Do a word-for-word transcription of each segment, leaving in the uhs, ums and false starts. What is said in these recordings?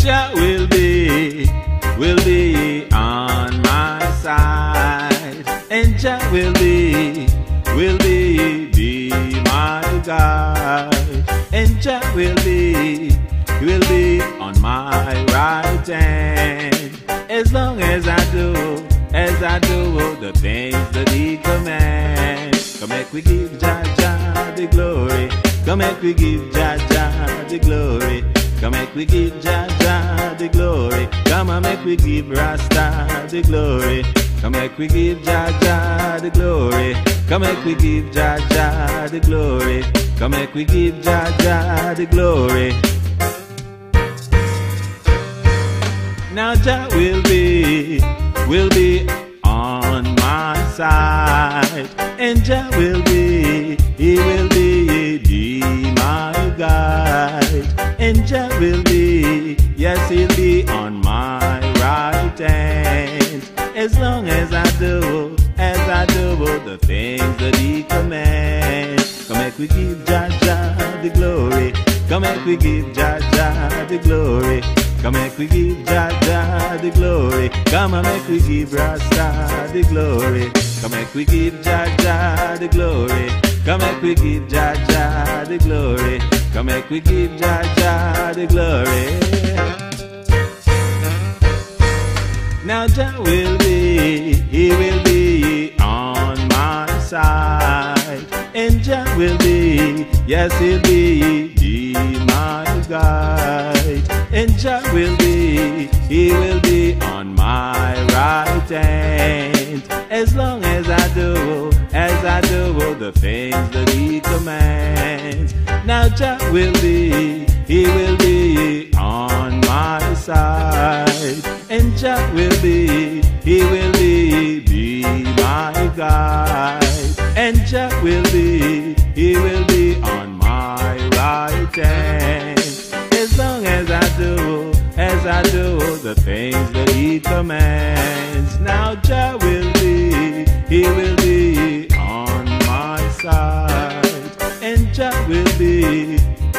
Jah will be, will be on my side, and Jah will be, will be, be my guide, and Jah will be, will be on my right hand, as long as I do, as I do the things that He commands. Come make we give Jah Jah the glory. Come make we give Jah Jah the glory. Come make we give Jah Jah the glory. Come and make we give Rasta the glory. Come make we give Jah Jah the glory. Come make we give Jah Jah the glory. Come make we give Jah Jah the glory. Now Jah will be, will be on my side, and Jah will be, He will be, be my guide, and Jah will be, yes, He'll be on my right hand, as long as I do, as I do the things that He commands. Come make we give Jah Jah the glory. Come make we give Jah Jah the glory. Come make we give Jah Jah the glory. Come and make we give Rasta the glory. Come make we give Jah Jah the glory. Come make we give Jah Jah the glory. Come make we give Jah Jah the glory. Now Jah will be, He will be on my side, and Jah will be, yes, He'll be, be my guide, and Jah will be, He will be on my right hand, as long as I do, as I do the things that He commands. Now Jah will be, He will be on my side, and Jah will be, He will be, be my guide, and Jah will be, He will be on my right hand, as long as I do, as I do the things that He commands. Now Jah will be, He will be on my side, and Jah will be,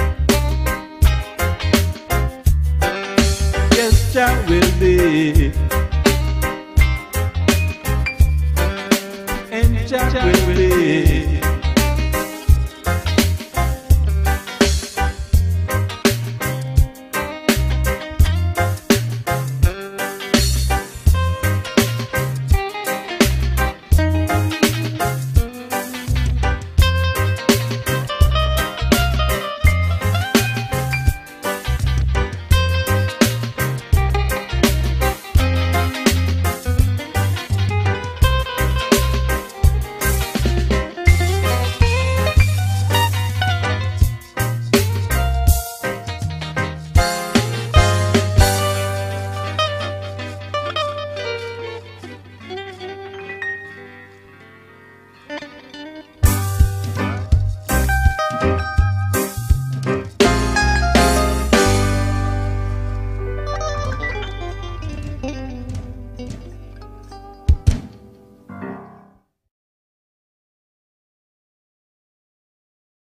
yes, Jah will be,